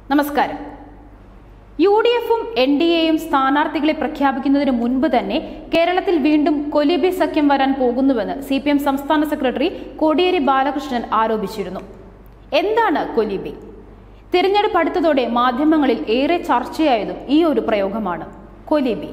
നമസ്കാരം. UDFും NDAയും സ്ഥാനാർത്ഥികളെ പ്രഖ്യാപിക്കുന്നതിന് മുൻപ് തന്നെ കേരളത്തിൽ വീണ്ടും കൊലീബി സഖ്യം വരാൻ പോകുന്നുവെന്ന് CPM സംസ്ഥാന സെക്രട്ടറി കോടിയേരി ബാലകൃഷ്ണൻ ആരോപിച്ചിരുന്നു. എന്താണ് കൊലീബി? തിരഞ്ഞെടുപ്പ് അടുത്തതോടെ മാധ്യമങ്ങളിൽ ഏറെ ചർച്ചയായതും ഈ ഒരു പ്രയോഗമാണ്, കൊലീബി.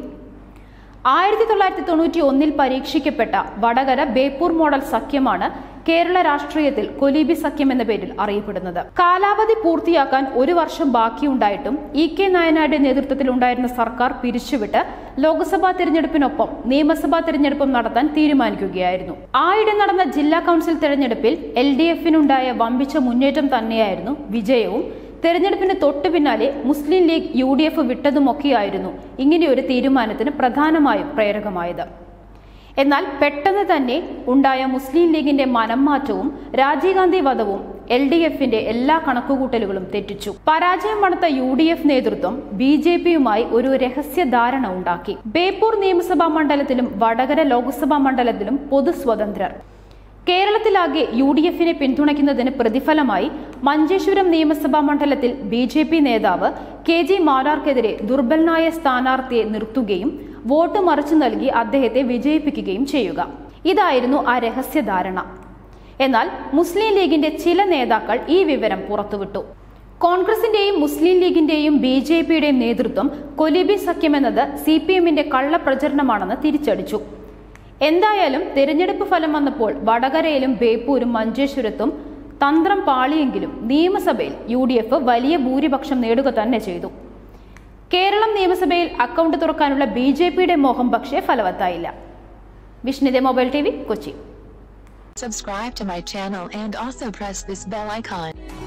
1991 പരീക്ഷിക്കപ്പെട്ട വടകര ബേപ്പൂർ മോഡൽ സഖ്യമാണ് കേരള രാഷ്ട്രീയത്തിൽ കൊലീബി സഖ്യം എന്ന പേരിൽ അറിയപ്പെടുന്നത്. കാലാവധി പൂർത്തിയാക്കാൻ 1 വർഷം ബാക്കിയുണ്ടായിട്ടും EK നായനാരുടെ നേതൃത്വത്തിൽ ഉണ്ടായിരുന്ന സർക്കാർ പിരിച്ചുവിട്ട് ലോക്സഭാ തെരഞ്ഞെടുപ്പിനൊപ്പം നിയമസഭാ തെരഞ്ഞെടുപ്പും നടത്താൻ തീരുമാനിക്കുകയായിരുന്നു. ആയിടെ നടന്ന ജില്ലാ കൌൺസിൽ തെരഞ്ഞെടുപ്പിൽ LDFനുണ്ടായ വമ്പിച്ച മുന്നേറ്റം തന്നെയായിരുന്നു വിജയവും തെരഞ്ഞെടുപ്പിന് തൊട്ടു പിന്നാലെ മുസ്ലിം ലീഗ് UDF വിട്ടതുമൊക്കെയായിരുന്നു ഇങ്ങനെയൊരു തീരുമാനത്തിന് പ്രധാനമായും പ്രേരകമായത്. എന്നാൽ പെട്ടെന്ന് തന്നെ ഉണ്ടായ മുസ്ലിം ലീഗിന്റെ മനംമാറ്റവും രാജീവ് ഗാന്ധി വധവും LDFന്റെ എല്ലാ കണക്കുകൂട്ടലുകളും തെറ്റിച്ചു. പരാജയം മണത്ത UDF നേതൃത്വം BJPയുമായി ഒരു രഹസ്യ ധാരണ ഉണ്ടാക്കി. ബേപ്പൂർ നിയമസഭാ മണ്ഡലത്തിലും വടകര ലോക്സഭാ മണ്ഡലത്തിലും പൊതു സ്വതന്ത്രർ. കേരളത്തിലാകെ UDFനെ പിന്തുണയ്ക്കുന്നതിന് പ്രതിഫലമായി മഞ്ചേശ്വരം നിയമസഭാ മണ്ഡലത്തിൽ BJP നേതാവ് KG മാരാർക്കെതിരെ ദുർബലനായ സ്ഥാനാർത്ഥിയെ നിർത്തുകയും വോട്ട് മറിച്ചു നൽകി അദ്ദേഹത്തെ വിജയിപ്പിക്കുകയും ചെയ്യുക. ഇതായിരുന്നു ആ രഹസ്യധാരണ. എന്നാൽ മുസ്ലിം ലീഗിന്റെ ചില നേതാക്കൾ ഈ വിവരം പുറത്തുവിട്ടു. കോൺഗ്രസിന്റെയും മുസ്ലിം ലീഗിന്റെയും BJPയുടെയും നേതൃത്വം കൊലീബി സഖ്യമെന്നത് CPMന്റെ കള്ളപ്രചരണമാണെന്ന് തിരിച്ചടിച്ചു. എന്തായാലും തെരഞ്ഞെടുപ്പ് ഫലം വന്നപ്പോൾ വടകരയിലും ബേപ്പൂരും മഞ്ചേശ്വരത്തും തന്ത്രം പാളിയെങ്കിലും നിയമസഭയിൽ UDF വലിയ ഭൂരിപക്ഷം നേടുക തന്നെ ചെയ്തു. കേരളം നിയമസഭയിൽ അക്കൗണ്ട് തുറക്കാനുള്ള BJPയുടെ മോഹം പക്ഷേ ഫലവത്തായില്ല. Vishnitha mobile TV, Kochi. Subscribe to my channel and also press this bell icon.